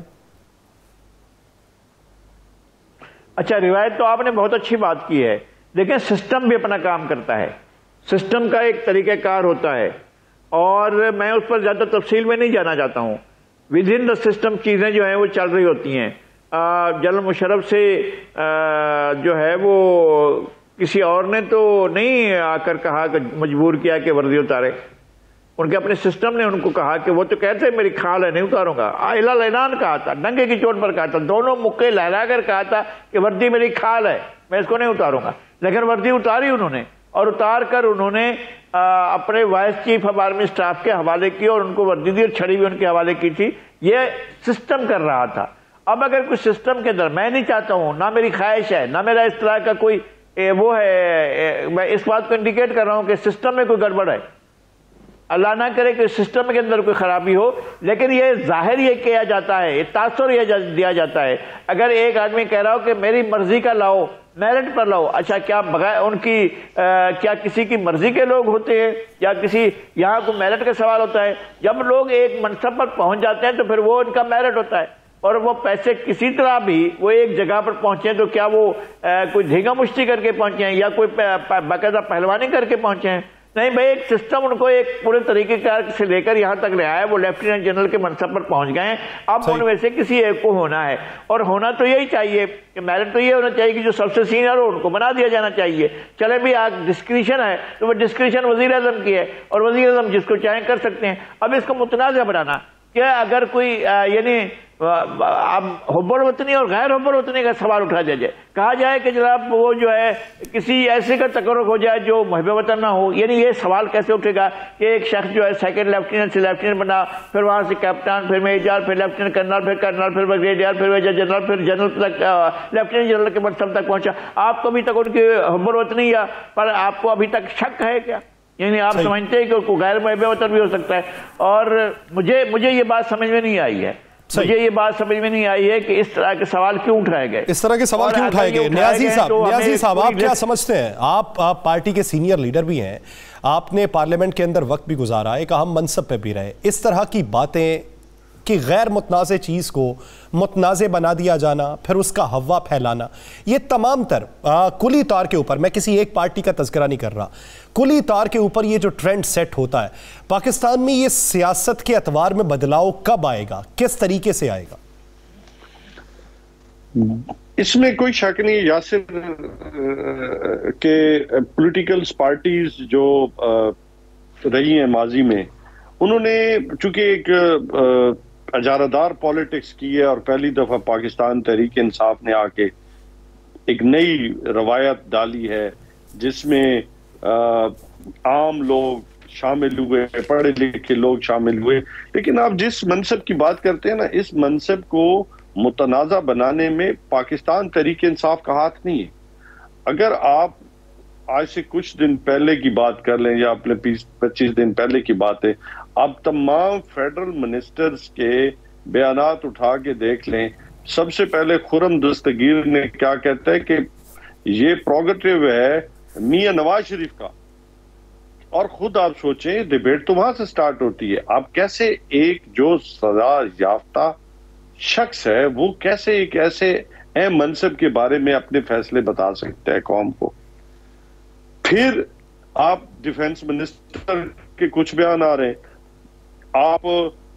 अच्छा, रिवायत तो आपने बहुत अच्छी बात की है, लेकिन सिस्टम भी अपना काम करता है, सिस्टम का एक तरीक़ाकार होता है, और मैं उस पर ज़्यादा तफसील में नहीं जाना चाहता हूँ। विद इन द सिस्टम चीज़ें जो हैं वो चल रही होती हैं। जनरल मुशर्रफ से आ, जो है वो किसी और ने तो नहीं आकर कहा कि मजबूर किया कि वर्दी उतारे, उनके अपने सिस्टम ने उनको कहा कि वो तो कहते मेरी खाल है नहीं उतारूंगा, इला लैनान कहा था, डंगे की चोट पर कहा था, दोनों मुक्के लहरा कर कहा था कि वर्दी मेरी खाल है, मैं इसको नहीं उतारूंगा। लेकिन वर्दी उतारी उन्होंने, और उतार कर उन्होंने आ, अपने vice chief of army staff के हवाले की और उनको वर्दी दी और छड़ी भी उनके हवाले की थी। ये सिस्टम कर रहा था। अब अगर कुछ सिस्टम के अंदर, मैं नहीं चाहता हूं, ना मेरी ख्वाहिश है, ना मेरा इस तरह का कोई ए, वो है, ए, मैं इस बात को इंडिकेट कर रहा हूं कि सिस्टम में कोई गड़बड़ है, अल्लाह ना करे कि सिस्टम के अंदर कोई खराबी हो, लेकिन ये जाहिर ये किया जाता है, ये तासुर ये जा, दिया जाता है। अगर एक आदमी कह रहा हो कि मेरी मर्जी का लाओ, मेरिट पर लाओ, अच्छा क्या बगैर उनकी आ, क्या किसी की मर्जी के लोग होते हैं या किसी यहाँ को मेरिट का सवाल होता है? जब लोग एक मनसब पर पहुंच जाते हैं तो फिर वो उनका मेरिट होता है, और वो पैसे किसी तरह भी वो एक जगह पर पहुंचे तो क्या वो आ, कोई धींगा मुश्ती करके पहुंचे हैं या कोई बाकायदा पहलवानी करके पहुंचे हैं? नहीं भाई, एक सिस्टम उनको एक पूरे तरीके से लेकर यहाँ तक ले आया, वो लेफ्टिनेंट जनरल के मनसब पर पहुंच गए हैं। अब उनमें से किसी एक को होना है, और होना तो यही चाहिए कि मेरिट तो ये होना चाहिए कि जो सबसे सीनियर हो उनको बना दिया जाना चाहिए। चले भी आज डिस्क्रिशन है तो वो डिस्क्रिशन वजीर आजम की है, और वजीर आजम जिसको चाहे कर सकते हैं। अब इसको मुतनाज़ा बनाना, क्या अगर कोई यानी अब हुब्बुल वतनी और गैर हुब्बुल वतनी का सवाल उठा दिया जाए, कहा जाए कि जनाब वो जो है किसी ऐसे का तकर्रुक हो जाए जो मुहिब वतन ना हो, यानी ये सवाल कैसे उठेगा कि एक शख्स जो है सेकंड लेफ्टिनेंट से लेफ्टिनेंट बना, फिर वहां से कैप्टन, फिर मेजर, फिर लेफ्टिनेंट कर्नल, फिर कर्नल, फिर ब्रिगेडियर, फिर मेजर जनरल, फिर जनरल तक, लेफ्टिनेंट जनरल के मनसब तक पहुंचा। आपको अभी तक उनकी हुब्बुल वतनी या पर आपको अभी तक शक है क्या? यानी आप समझते हैं कि उसको गैर मुहिब वतन भी हो सकता है। और मुझे मुझे ये बात समझ में नहीं आई है, मुझे ये बात समझ में नहीं आई है कि इस तरह के सवाल क्यों उठाए गए,
इस तरह के सवाल क्यों उठाए गए। न्याजी साहब, न्याजी साहब आप क्या समझते हैं? आप आप पार्टी के सीनियर लीडर भी हैं, आपने पार्लियामेंट के अंदर वक्त भी गुजारा, एक अहम मनसब पे भी रहे, इस तरह की बातें कि गैर मुतनाज़े चीज़ को मुतनाज़े बना दिया जाना, फिर उसका हवा फैलाना, ये तमाम तर आ, कुली तौर के ऊपर, मैं किसी एक पार्टी का तज़किरा नहीं कर रहा, कुली तौर के ऊपर ये जो ट्रेंड सेट होता है पाकिस्तान में, ये सियासत के एतवार में बदलाव कब आएगा, किस तरीके से आएगा?
इसमें कोई शक नहीं यासिर के पॉलिटिकल पार्टीज जो रही हैं माजी में, उन्होंने चूंकि एक अजारादार पॉलिटिक्स की है और पहली दफा पाकिस्तान तहरीक इंसाफ ने आके एक नई रवायत डाली है जिसमें आम लोग शामिल हुए, पढ़े लिखे लोग शामिल हुए। लेकिन आप जिस मनसब की बात करते हैं ना, इस मनसब को मुतनाज़ा बनाने में पाकिस्तान तहरीक इंसाफ का हाथ नहीं है। अगर आप आज से कुछ दिन पहले की बात कर लें या अपने पच्चीस दिन पहले की बात है, आप तमाम फेडरल मिनिस्टर्स के बयानात उठा के देख लें। सबसे पहले खुर्रम दस्तगीर ने क्या कहता है कि ये प्रोगेटिव है मियां नवाज शरीफ का, और खुद आप सोचें डिबेट तो वहां से स्टार्ट होती है। आप कैसे एक जो सजा याफ्ता शख्स है वो कैसे एक ऐसे अहम मनसब के बारे में अपने फैसले बता सकता है कौम को? फिर आप डिफेंस मिनिस्टर के कुछ बयान आ रहे हैं, आप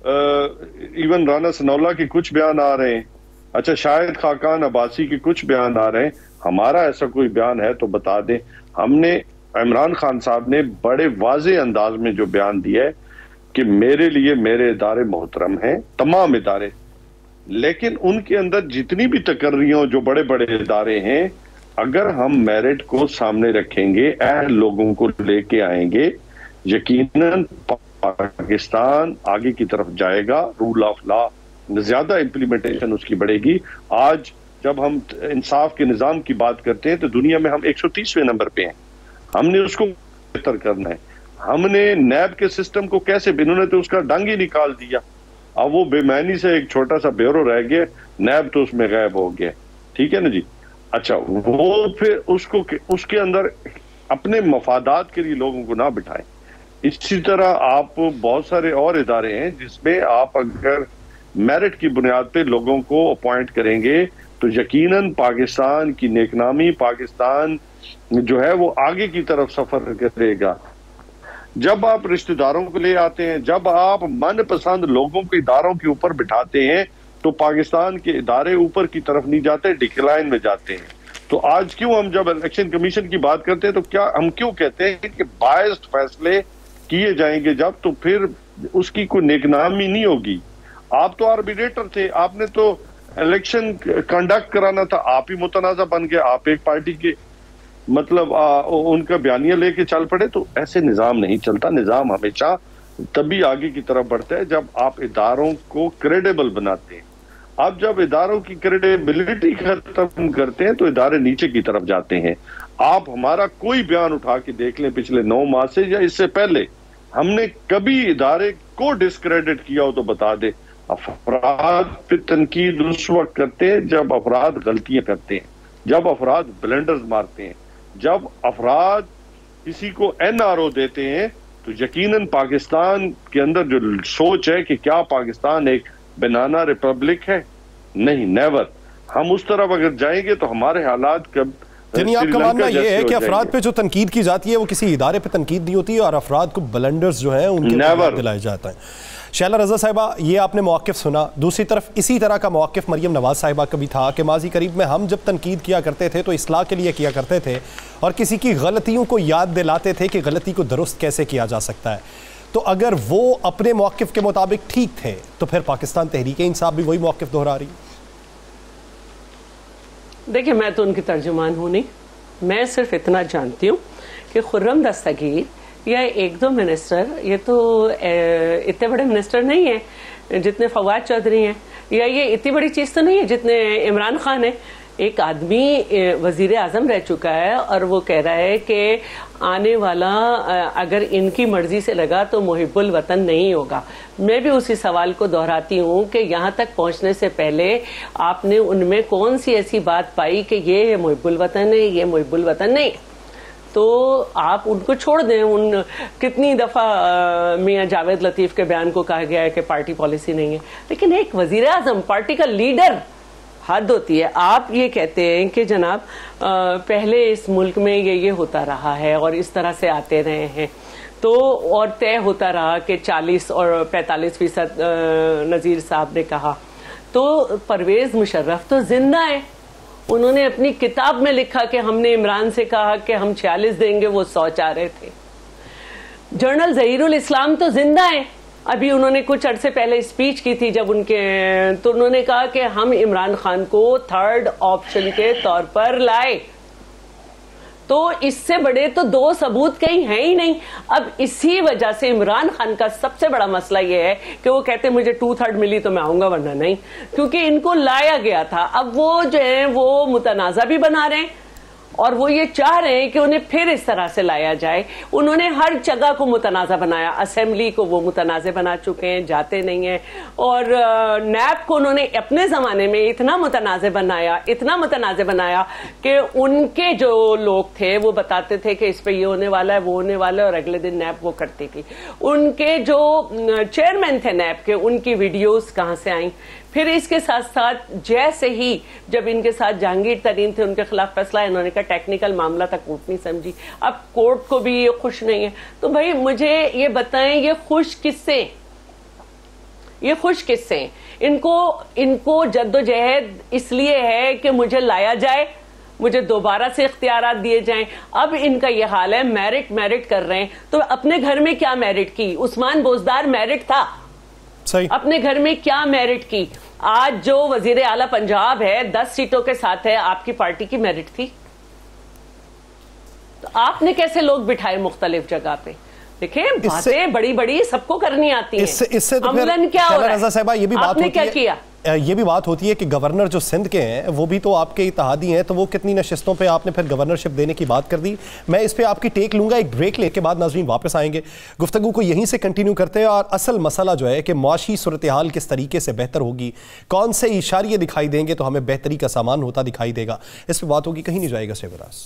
इवन राना सनौला के कुछ बयान आ रहे हैं, अच्छा शाहिद खाकान अब्बासी के कुछ बयान आ रहे हैं। हमारा ऐसा कोई बयान है तो बता दें। हमने इमरान खान साहब ने बड़े वाज़े अंदाज में जो बयान दिया है कि मेरे लिए मेरे इदारे मोहतरम हैं, तमाम इदारे, लेकिन उनके अंदर जितनी भी तकर्रियां जो बड़े बड़े इदारे हैं, अगर हम मेरिट को सामने रखेंगे, अहल लोगों को लेके आएंगे, यकीनन पाकिस्तान आगे की तरफ जाएगा, रूल ऑफ लॉ ज्यादा इंप्लीमेंटेशन उसकी बढ़ेगी। आज जब हम इंसाफ के निजाम की बात करते हैं तो दुनिया में हम एक सौ तीसवें नंबर पे हैं, हमने उसको बेहतर करना है। हमने नैब के सिस्टम को कैसे, इन्होंने तो उसका डंग ही निकाल दिया, अब वो बेमैनी से एक छोटा सा ब्यूरो रह गया, नैब तो उसमें गायब हो गया, ठीक है ना जी। अच्छा, वो फिर उसको उसके अंदर अपने मफादात के लिए लोगों को ना बिठाएं। इसी तरह आप बहुत सारे और इदारे हैं जिसमें आप अगर मेरिट की बुनियाद पे लोगों को अपॉइंट करेंगे तो यकीनन पाकिस्तान की नेकनामी, पाकिस्तान जो है वो आगे की तरफ सफर करेगा। जब आप रिश्तेदारों को ले आते हैं, जब आप मनपसंद लोगों को इदारों के ऊपर बिठाते हैं, तो पाकिस्तान के इदारे ऊपर की तरफ नहीं जाते, डिक्लाइन में जाते हैं। तो आज क्यों हम जब इलेक्शन कमीशन की बात करते हैं तो क्या हम क्यों कहते हैं कि बायस्ड फैसले किए जाएंगे जब, तो फिर उसकी कोई नेकनामी नहीं होगी। आप तो आर्बिट्रेटर थे, आपने तो इलेक्शन कंडक्ट कराना था, आप ही मुतनाज़ा बन गए, आप एक पार्टी के मतलब आ, उनका बयानिया लेके चल पड़े। तो ऐसे निज़ाम नहीं चलता। निज़ाम हमेशा तभी आगे की तरफ बढ़ता है जब आप इदारों को क्रेडिबल बनाते हैं। आप जब इदारों की क्रेडिबिलिटी खत्म करते हैं तो इदारे नीचे की तरफ जाते हैं। आप हमारा कोई बयान उठा के देख लें पिछले नौ माह से या इससे पहले, हमने कभी इदारे को डिस्क्रेडिट किया हो तो बता दे। अफराद पे तनकीद उस वक्त करते हैं जब अफराद गलतियां करते हैं, जब अफराद ब्लेंडर्स मारते हैं, जब अफराद किसी को एन आर ओ देते हैं। तो यकीनन पाकिस्तान के अंदर जो सोच है कि क्या पाकिस्तान एक बनाना रिपब्लिक है, नहीं, नेवर। हम उस तरफ अगर जाएंगे तो हमारे हालात कब
यानी आपका मानना यह है कि अफराद पे जो तनकीद की जाती है वो किसी इदारे पे तनकीद नहीं होती है और अफराद को ब्लंडर्स जो है उनके दिलाया जाता है। शैला रज़ा साहिबा, ये आपने मौक़िफ़ सुना। दूसरी तरफ इसी तरह का मौक़िफ़ मरियम नवाज साहिबा का भी था कि माजी करीब में हम जब तनकीद किया करते थे तो इस्लाह के लिए किया करते थे और किसी की गलतियों को याद दिलाते थे कि गलती को दुरुस्त कैसे किया जा सकता है। तो अगर वो अपने मौक़िफ़ के मुताबिक ठीक थे तो फिर पाकिस्तान तहरीक इंसाफ भी वही मौक़िफ़ दोहरा रही।
देखिए, मैं तो उनकी तर्जुमान हूँ नहीं, मैं सिर्फ इतना जानती हूँ कि खुर्रम दस्तगीर या एक दो मिनिस्टर, ये तो इतने बड़े मिनिस्टर नहीं है जितने फवाद चौधरी हैं, या ये इतनी बड़ी चीज़ तो नहीं है जितने इमरान खान है। एक आदमी वजीर आज़म रह चुका है और वो कह रहा है कि आने वाला अगर इनकी मर्जी से लगा तो मुहिब्बुल वतन नहीं होगा। मैं भी उसी सवाल को दोहराती हूँ कि यहाँ तक पहुँचने से पहले आपने उनमें कौन सी ऐसी बात पाई कि ये मुहिब्बुल वतन है, ये मुहिब्बुल वतन नहीं। तो आप उनको छोड़ दें। उन कितनी दफ़ा मियाँ जावेद लतीफ़ के बयान को कहा गया है कि पार्टी पॉलिसी नहीं है, लेकिन एक वजीर आज़म, पार्टी का लीडर, हद होती है। आप ये कहते हैं कि जनाब पहले इस मुल्क में ये ये होता रहा है और इस तरह से आते रहे हैं, तो और तय होता रहा कि चालीस और पैंतालीस फीसद नज़ीर साहब ने कहा। तो परवेज़ मुशर्रफ तो जिंदा है, उन्होंने अपनी किताब में लिखा कि हमने इमरान से कहा कि हम छियालीस देंगे, वो सौ चाह रहे थे। जनरल ज़हीरुल इस्लाम तो जिंदा है, अभी उन्होंने कुछ अरसे पहले स्पीच की थी जब उनके, तो उन्होंने कहा कि हम इमरान खान को थर्ड ऑप्शन के तौर पर लाए। तो इससे बड़े तो दो सबूत कहीं है ही नहीं। अब इसी वजह से इमरान खान का सबसे बड़ा मसला यह है कि वो कहते मुझे टू थर्ड मिली तो मैं आऊंगा, वरना नहीं, क्योंकि इनको लाया गया था। अब वो जो है वो मुतनाज़ा भी बना रहे हैं और वो ये चाह रहे हैं कि उन्हें फिर इस तरह से लाया जाए। उन्होंने हर जगह को मुतनाज़ा बनाया, असेंबली को वो मुतनाज़े बना चुके हैं, जाते नहीं हैं। और नैब को उन्होंने अपने ज़माने में इतना मुतनाज़े बनाया, इतना मुतनाज़े बनाया कि उनके जो लोग थे वो बताते थे कि इस पर ये होने वाला है, वो होने वाला है, और अगले दिन नैब वो करती थी। उनके जो चेयरमैन थे नैब के, उनकी वीडियोज़ कहाँ से आई। फिर इसके साथ साथ जैसे ही जब इनके साथ जहांगीर तरीन थे, उनके खिलाफ फैसला, इन्होंने कहा टेक्निकल मामला था, कोर्ट नहीं समझी। अब कोर्ट को भी ये खुश नहीं है। तो भाई मुझे ये बताएं, ये खुश किससे, ये खुश किससे? इनको इनको जद्दोजहद इसलिए है कि मुझे लाया जाए, मुझे दोबारा से इख्तियारात दिए जाएं। अब इनका ये हाल है, मेरिट मेरिट कर रहे हैं। तो अपने घर में क्या मेरिट की? उस्मान बोजदार मेरिट था, सही। अपने घर में क्या मेरिट की? आज जो वजीर आला पंजाब है, दस सीटों के साथ है, आपकी पार्टी की मेरिट थी। तो आपने कैसे लोग बिठाए मुख्तलिफ जगह पे? देखिए, बातें बड़ी बड़ी सबको करनी आती हैं।
इससे इससे तो
अमलन क्या हो रहा है?
साहिबा, ये भी बात
आपने क्या किया?
ये भी बात होती है कि गवर्नर जो सिंध के हैं वो भी तो आपके इत्तेहादी हैं, तो वो कितनी नशिस्तों पे आपने फिर गवर्नरशिप देने की बात कर दी। मैं इस पे आपकी टेक लूंगा, एक ब्रेक लेके बाद नाज़रीन वापस आएंगे, गुफ्तगू को यहीं से कंटिन्यू करते हैं। और असल मसला जो है कि माशी सूरत हाल किस तरीके से बेहतर होगी, कौन से इशारे दिखाई देंगे तो हमें बेहतरी का सामान होता दिखाई देगा, इस पर बात होगी। कहीं नहीं जाएगा सेवरास।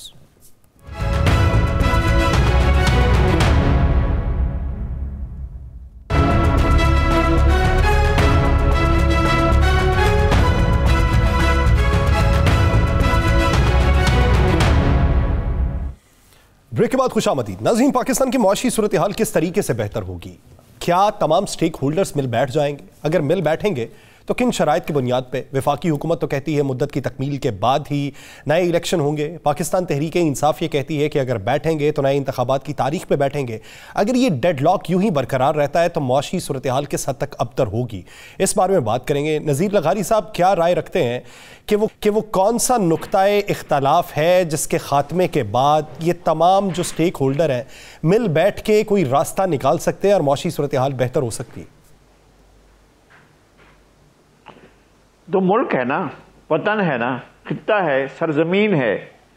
ब्रेक के बाद खुशामदीद नाज़रीन। पाकिस्तान की मुआशी सूरत हाल किस तरीके से बेहतर होगी? क्या तमाम स्टेक होल्डर्स मिल बैठ जाएंगे? अगर मिल बैठेंगे तो किन शराइत की बुनियाद पे? वफाकी हुकूमत तो कहती है मुद्दत की तकमील के बाद ही नए इलेक्शन होंगे। पाकिस्तान तहरीक इंसाफ ये कहती है कि अगर बैठेंगे तो नए इंतखाबात की तारीख पे बैठेंगे। अगर ये डेडलॉक यूं ही बरकरार रहता है तो मुआशी सूरत हाल किस हद तक अबतर होगी, इस बारे में बात करेंगे। नज़ीर लगारी साहब क्या राय रखते हैं कि वो कि वो कौन सा नुक्ताए इख्तलाफ है जिसके खात्मे के बाद ये तमाम जो स्टेक होल्डर हैं मिल बैठ के कोई रास्ता निकाल सकते हैं और मुआशी सूरत हाल बेहतर हो सकती है?
तो मुल्क है ना, वतन है ना, खित्ता है, सरजमीन है,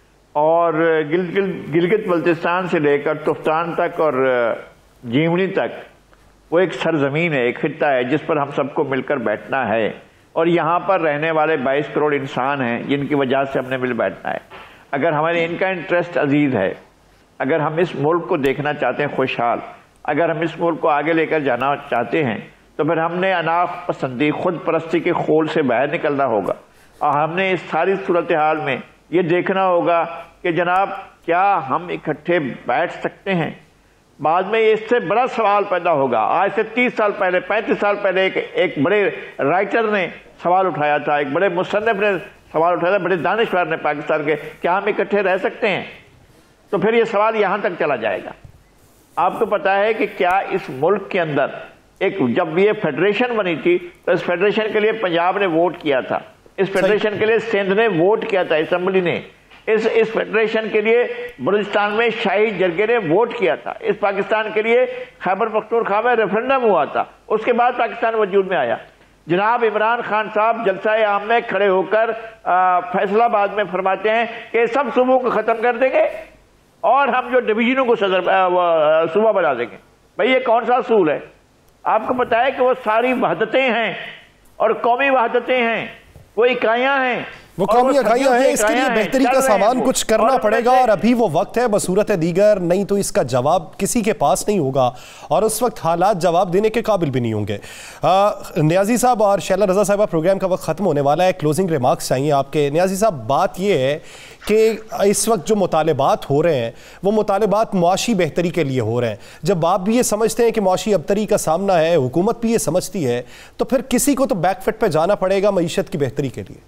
और गिल गिल गिलगित बल्तिस्तान से लेकर तुफ्तान तक और जीवनी तक वो एक सरजमीन है, एक खित्ता है जिस पर हम सबको मिलकर बैठना है। और यहाँ पर रहने वाले बाईस करोड़ इंसान हैं जिनकी वजह से हमने मिल बैठना है। अगर हमारे इनका इंटरेस्ट अजीज है, अगर हम इस मुल्क को देखना चाहते हैं खुशहाल, अगर हम इस मुल्क को आगे लेकर जाना चाहते हैं, तो फिर हमने अनाख पसंदी, खुद परस्ती के खोल से बाहर निकलना होगा। और हमने इस सारी सूरत हाल में ये देखना होगा कि जनाब क्या हम इकट्ठे बैठ सकते हैं। बाद में इससे बड़ा सवाल पैदा होगा। आज से तीस साल पहले, पैंतीस साल पहले एक, एक बड़े राइटर ने सवाल उठाया था, एक बड़े मुसन्निफ ने सवाल उठाया था, बड़े दानिशवर ने पाकिस्तान के, क्या हम इकट्ठे रह सकते हैं? तो फिर ये सवाल यहां तक चला जाएगा। आपको पता है कि क्या इस मुल्क के अंदर एक, जब ये फेडरेशन बनी थी तो इस फेडरेशन के लिए पंजाब ने वोट किया था, इस फेडरेशन के लिए सिंध ने वोट किया था, असेंबली ने, इस इस फेडरेशन के लिए बलूचिस्तान में शाही जरगे ने वोट किया था, इस पाकिस्तान के लिए खैबर पख्तूनख्वा में रेफरेंडम हुआ था, उसके बाद पाकिस्तान वजूद में आया। जनाब इमरान खान साहब जलसा आम में खड़े होकर फैसलाबाद में फरमाते हैं कि सब सूबों को खत्म कर देंगे और हम जो डिवीजनों को सदर सूबा बना देंगे। भाई ये कौन सा असूल है? आपको पता है कि वो सारी वहदतें हैं और कौमी वहदतें हैं, वो इकाइयां हैं,
वो कौमी इकाइयां हैं। इसके लिए बेहतरी का सामान कुछ करना पड़ेगा और अभी वो वक्त है बसूरत दीगर, नहीं तो इसका जवाब किसी के पास नहीं होगा और उस वक्त हालात जवाब देने के काबिल भी नहीं होंगे। नियाजी साहब और शैला रजा साहबा, प्रोग्राम का वक्त खत्म होने वाला है, क्लोजिंग रिमार्क्स चाहिए आपके। नियाजी साहब, बात ये है कि इस वक्त जो मुतालबात हो रहे हैं वो मुतालबात मुआशी बेहतरी के लिए हो रहे हैं। जब आप भी ये समझते हैं कि मुआशी अबतरी का सामना है, हुकूमत भी ये समझती है, तो फिर किसी को तो बैकफुट पे जाना पड़ेगा मईशत की बेहतरी के लिए।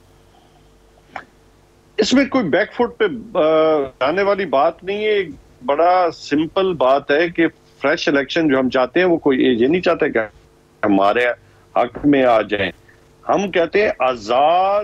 इसमें कोई बैकफुट पे जाने वाली बात नहीं है। एक बड़ा सिंपल बात है कि फ्रेश इलेक्शन जो हम चाहते हैं वो कोई ये नहीं चाहते कि हमारे हक में आ जाएं। हम कहते हैं आजाद,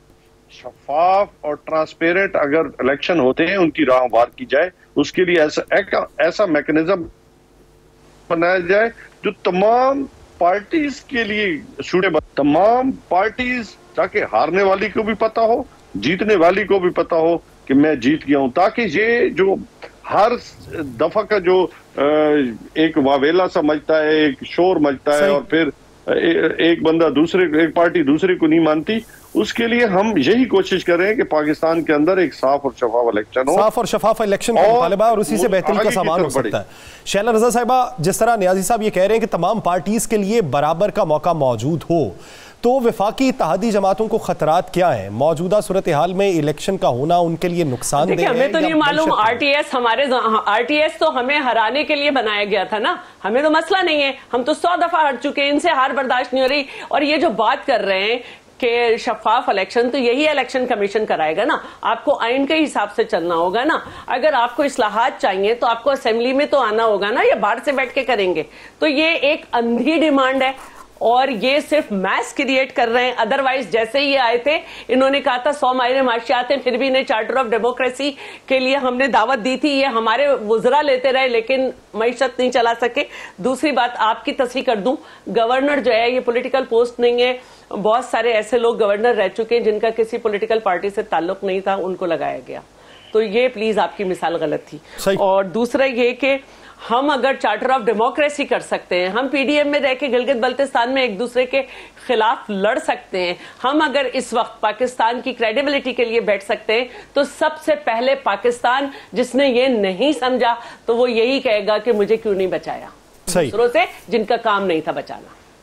शफाफ और ट्रांसपेरेंट अगर इलेक्शन होते हैं उनकी राह वार की जाए, उसके लिए ऐसा एक, ऐसा मैकेनिज्म बनाया जाए जो तमाम पार्टीज के लिए सूटेबल, तमाम पार्टीज, ताकि हारने वाली को भी पता हो, जीतने वाली को भी पता हो कि मैं जीत गया हूं, ताकि ये जो हर दफा का जो एक वावेला सा मचता है, एक शोर मचता है और फिर एक बंदा दूसरे, एक पार्टी दूसरे को नहीं मानती, उसके लिए हम यही कोशिश कर रहे हैं कि पाकिस्तान के अंदर एक साफ और शफाफ इलेक्शन हो,
साफ और शफाफ इलेक्शन का मुतालबा और उसी से बेहतरी का सामान हो सकता है। शैला रजा साहिबा, जिस तरह नियाजी साहब ये कह रहे हैं कि तमाम पार्टीज के लिए बराबर का मौका मौजूद हो, तो वफाकी इत्तेहादी जमातों को खतरात क्या है? मौजूदा सूरत हाल में इलेक्शन का होना उनके लिए नुकसान है?
हमें तो नहीं मालूम। आरटीएस हमारे आरटीएस तो हमें हराने के लिए बनाया गया था ना, हमें तो मसला नहीं है, हम तो सौ दफा हट चुके हैं, इनसे हार बर्दाश्त नहीं हो रही। और ये जो बात कर रहे हैं कि शफाफ इलेक्शन, तो यही इलेक्शन कमीशन कराएगा ना, आपको आइन के हिसाब से चलना होगा ना। अगर आपको इस्लाहात चाहिए तो आपको असेंबली में तो आना होगा ना, या बाहर से बैठ के करेंगे? तो ये एक अंधी डिमांड है और ये सिर्फ मैस क्रिएट कर रहे हैं। अदरवाइज जैसे ही आए थे इन्होंने कहा था सौ मायरे माशियात हैं, फिर भी इन्हें चार्टर ऑफ डेमोक्रेसी के लिए हमने दावत दी थी, ये हमारे वुजरा लेते रहे लेकिन मईशत नहीं चला सके। दूसरी बात आपकी तस्वीर कर दूं, गवर्नर जो है ये पॉलिटिकल पोस्ट नहीं है, बहुत सारे ऐसे लोग गवर्नर रह चुके हैं जिनका किसी पॉलिटिकल पार्टी से ताल्लुक नहीं था, उनको लगाया गया। तो ये प्लीज आपकी मिसाल गलत थी। और दूसरा ये कि हम अगर चार्टर ऑफ डेमोक्रेसी कर सकते हैं, हम पीडीएम में रह के गिलगित बल्तिस्तान में एक दूसरे के खिलाफ लड़ सकते हैं, हम अगर इस वक्त पाकिस्तान की क्रेडिबिलिटी के लिए बैठ सकते हैं, तो सबसे पहले पाकिस्तान जिसने ये नहीं समझा तो वो यही कहेगा कि मुझे क्यों नहीं बचाया दूसरों से जिनका काम नहीं था बचाना।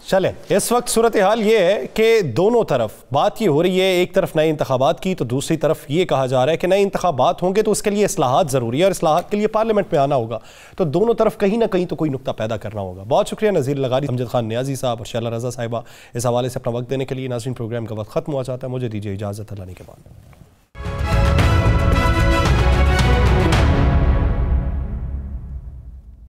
चलें, इस वक्त सूरत हाल ये है कि दोनों तरफ बात ये हो रही है, एक तरफ नए इंतखाबात की तो दूसरी तरफ ये कहा जा रहा है कि नए इंतखाबात होंगे तो उसके लिए इस्लाहात ज़रूरी है और इस्लाहात के लिए पार्लियामेंट में आना होगा। तो दोनों तरफ कहीं ना कहीं तो कोई नुक्ता पैदा करना होगा। बहुत शुक्रिया नज़ीर लगारी, अमजद खान नियाजी साहब और शैला रज़ा साहिबा इस हवाले से अपना वक्त देने के लिए। नाज़रीन, प्रोग्राम का वक्त खत्म हुआ चाहता है, मुझे दीजिए इजाज़त, अल्लाह के बाद।